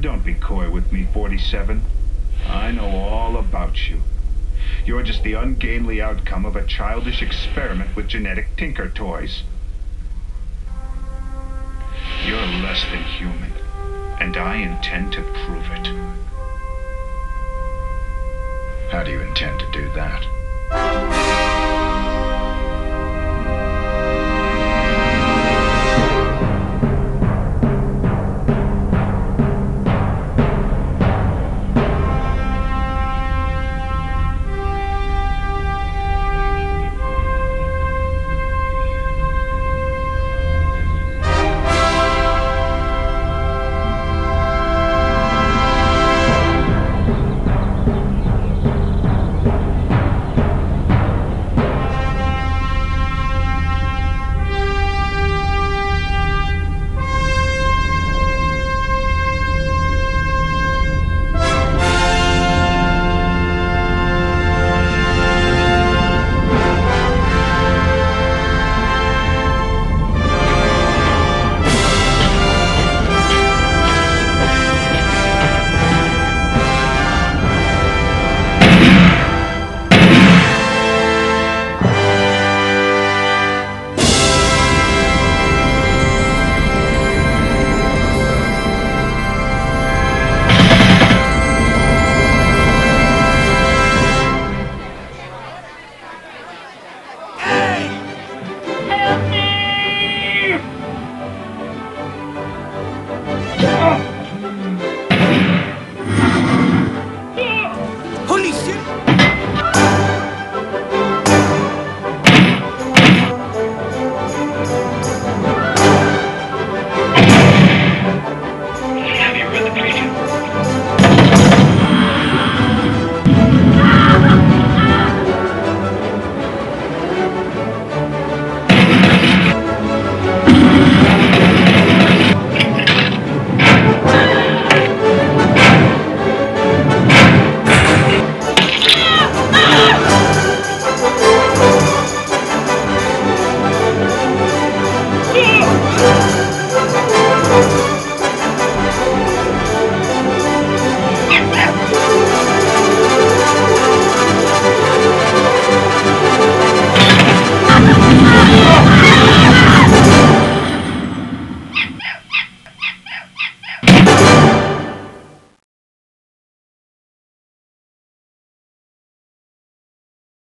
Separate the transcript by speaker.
Speaker 1: Don't be coy with me, 47. I know all about you. You're just the ungainly outcome of a childish experiment with genetic tinker toys. You're less than human, and I intend to prove it.
Speaker 2: How do you intend to do that?